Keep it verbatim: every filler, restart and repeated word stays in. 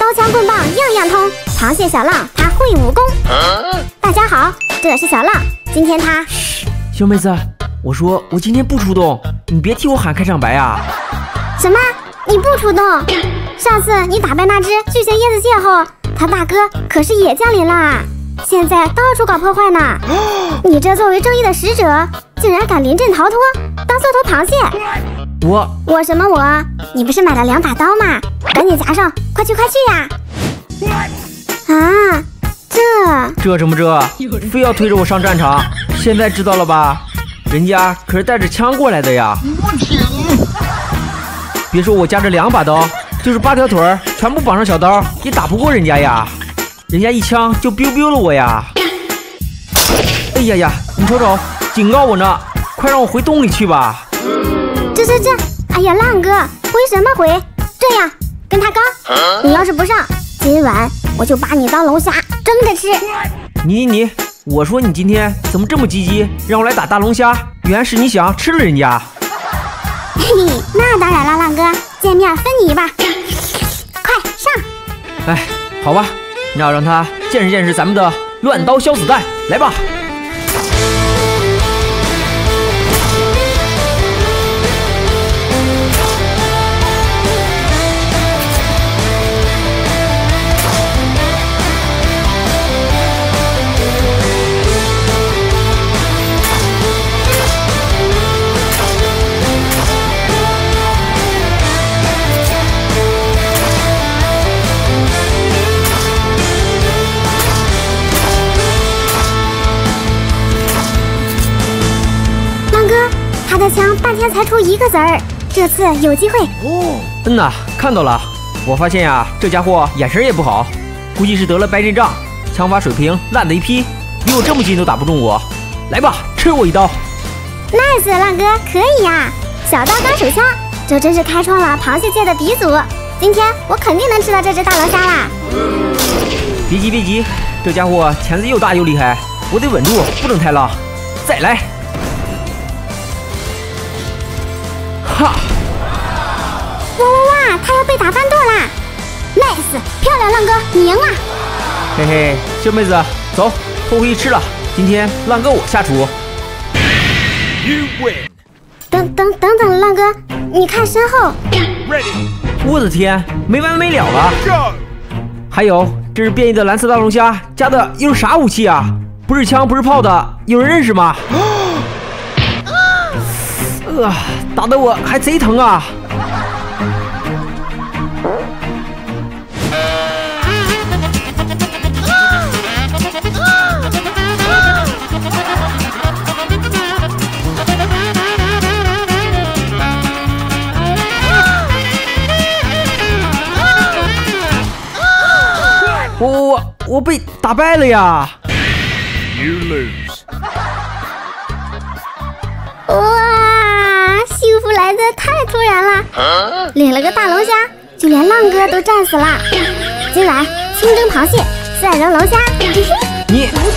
刀枪棍棒样样通，螃蟹小浪他会武功。大家好，这是小浪，今天他…… 小妹子，我说我今天不出动，你别替我喊开场白啊！ 什么？你不出动？上次你打败那只巨型椰子蟹后，他大哥可是也降临啦，现在到处搞破坏呢。你这作为正义的使者，竟然敢临阵逃脱，当缩头螃蟹！ 我我什么我？你不是买了两把刀吗？赶紧夹上，快去快去呀！啊，这这什么这？非要推着我上战场？现在知道了吧？人家可是带着枪过来的呀！别说我夹着两把刀，就是八条腿儿全部绑上小刀，也打不过人家呀！人家一枪就 biu biu 了我呀！哎呀呀，你瞅瞅，警告我呢！快让我回洞里去吧！ 这这这！哎呀，浪哥，回什么回？这样跟他刚，你要是不上，今晚我就把你当龙虾蒸着吃！ 你你你，我说你今天怎么这么积极，让我来打大龙虾？原来是你想吃了人家。 嘿嘿，那当然了，浪哥，见面分你一半，快上！ 哎，好吧，那要让他见识见识咱们的乱刀削子弹，来吧！ 他的枪半天才出一个子儿，这次有机会。 哦，嗯呐，看到了。我发现呀，这家伙眼神也不好，估计是得了白内障，枪法水平烂的一批，离我这么近都打不中我。来吧，吃我一刀 ！Nice， 浪哥可以呀，小刀钢手枪，这真是开创了螃蟹界的鼻祖。今天我肯定能吃到这只大龙虾啦！ 别急别急，这家伙钳子又大又厉害，我得稳住，不能太浪。再来！哈！ 哇哇哇！他要被打翻舵啦 ！Nice， 漂亮，浪哥，你赢了！ 嘿嘿，小妹子，走，偷回去吃了。今天浪哥我下厨。 You win。 等等等等，浪哥，你看身后。 Ready。 我的天，没完没了了！ Go。 还有，这是变异的蓝色大龙虾，加的又是啥武器啊？不是枪，不是炮的，有人认识吗？呃，打得我还贼疼啊！我我我被打败了呀 ！You lose。 哇，幸福来得太突然了！领了个大龙虾，就连浪哥都战死了。今晚清蒸螃蟹，蒜蓉龙虾，嘿嘿。 你。